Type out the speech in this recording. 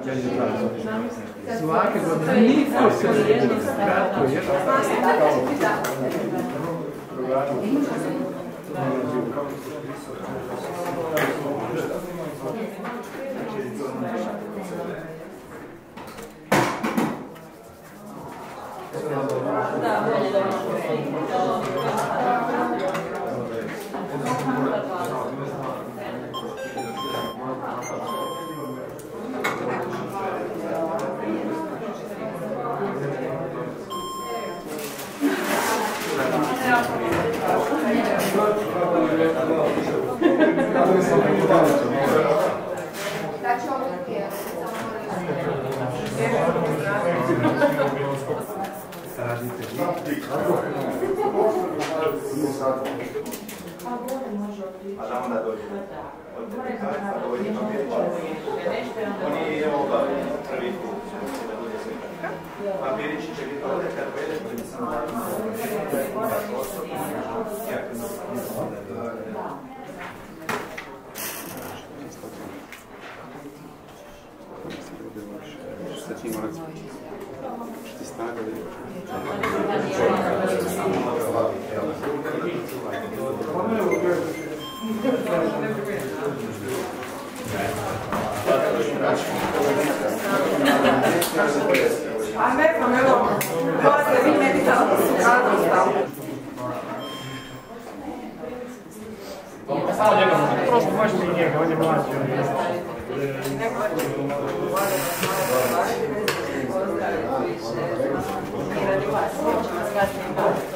Svake godine niko se ne kratko je. A da onda dođe od detektarca do ovih papirića. Oni je ovo prvi put da bude sve. Papirići će biti ovdje kad pojedeš, da bi sam tako osobno. Šta ti morat? Što ti stavili? A ne znam, evo, morate vi meni da su kada stavili. Prosto možete i njega, on je mlađi. I radi vas, ćemo vas kasnije.